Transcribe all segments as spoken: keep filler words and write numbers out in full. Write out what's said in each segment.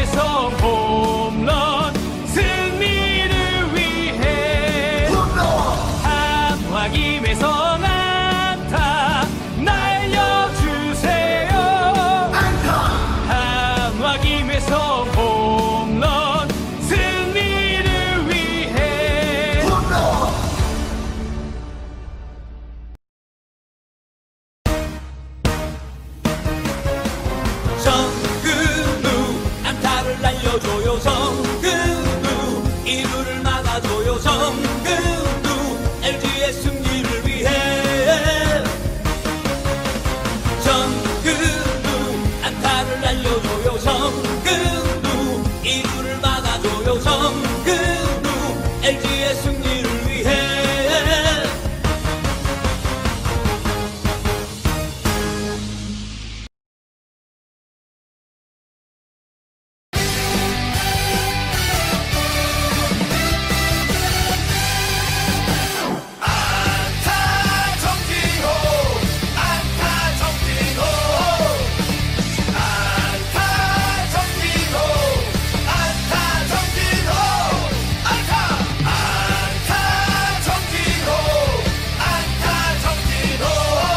위해서 홈런 승리를 위해 한화 김혜성 안타 날려주세요. 한화 김혜성 홈런 승리를 위해 정근우 안타를 날려줘요. 정근우 이루를 막아줘요. 정근우 엘지의 승리를 위해 정근우 안타를 날려줘요. 정근우 이루를 막아줘요. 정근우 엘지의 승리를 위해 안타 정진호 안타 정진호 안타 정진호 안타 정진호 안타 안타 정진호 안타 정진호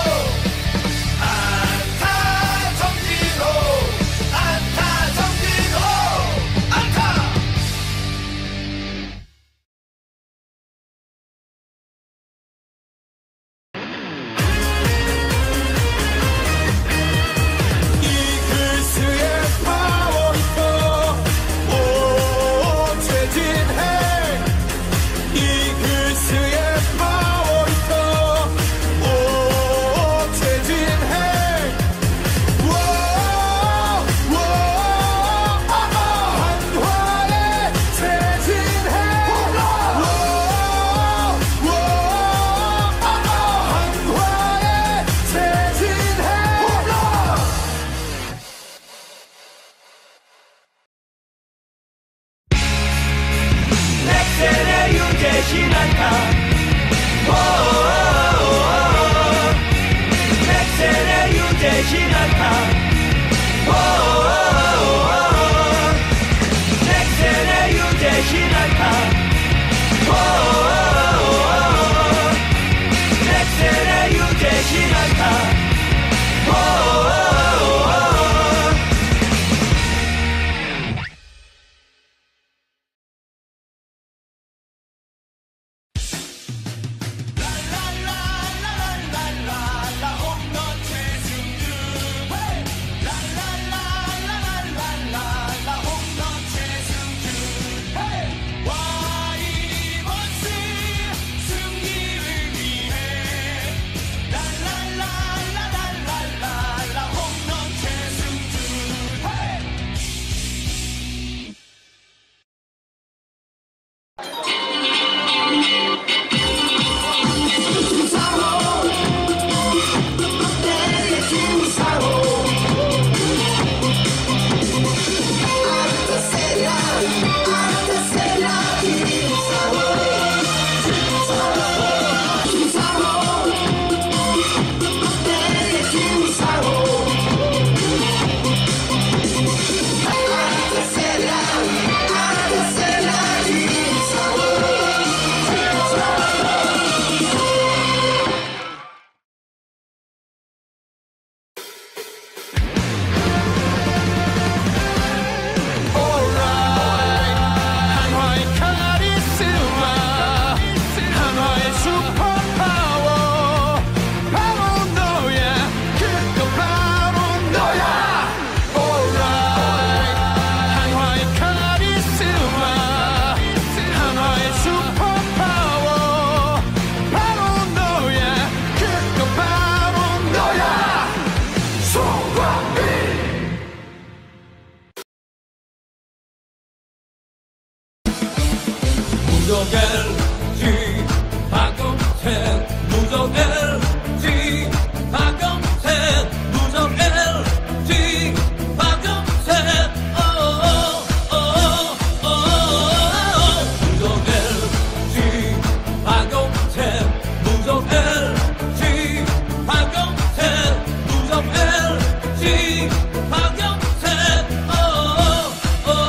안타 정진호 안타 정진호 안타 이글스의 파워히터 오 최진행 이글스의 파워히터 오 최진행 워워 한화의 최진행 워워 한화의 최진행 넥센의 윤재신 안타 넥센의 윤재신 안타 넥센의 윤재신 안타 넥센의 윤재신 안타 라라라라라라 홈런 최승준 라라라라라라라 홈런 최승준 와이번스 승리를 위해 라라라라라라라 홈런 최승준 한화의 카리스마 한화의 슈퍼파워 바로 너야 그거 바로 너야 alright 한화의 카리스마 한화의 슈퍼파워 바로 너야 그거 바로 너야 송광일 무적 엘지 박경태 무적 엘지 박경태 무적 엘지 박경태 오오오오 무적 엘지 박경태 무적 엘지 박경태 무적 엘지 박경태 오오오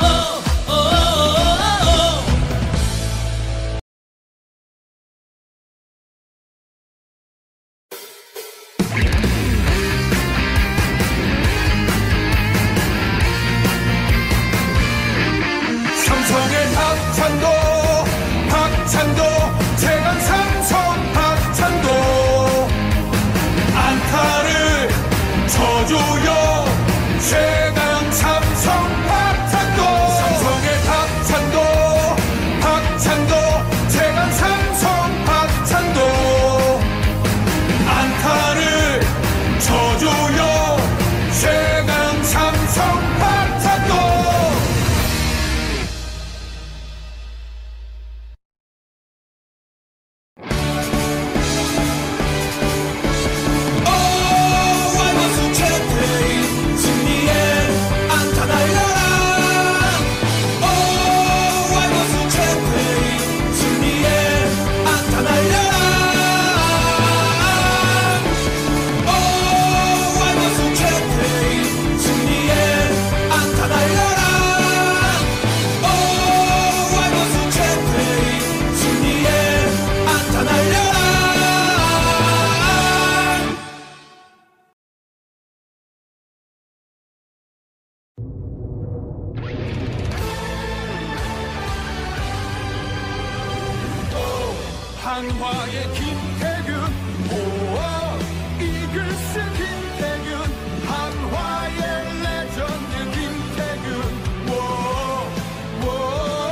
한화의 김태균, 오 이글스 김태균, 한화의 레전드 김태균, 오, 오,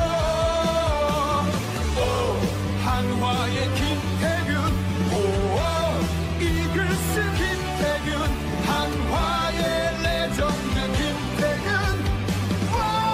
오 한화의 김태균, 오 이글스 김태균, 한화의 레전드 김태균, 오.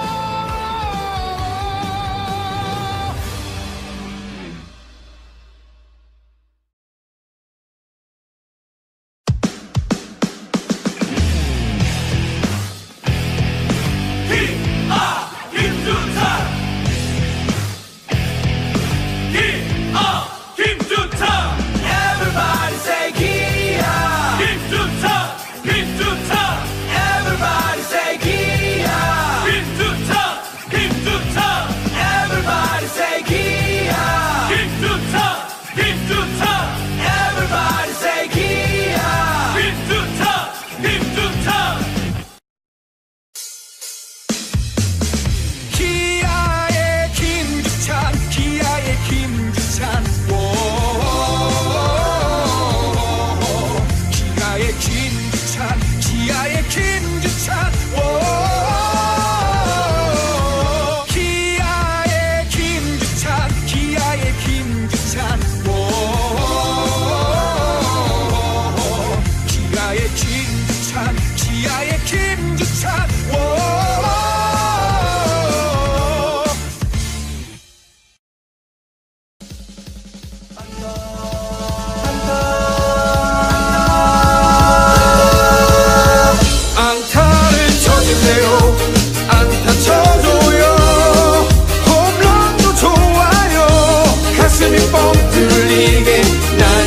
뻥 뚫리게 날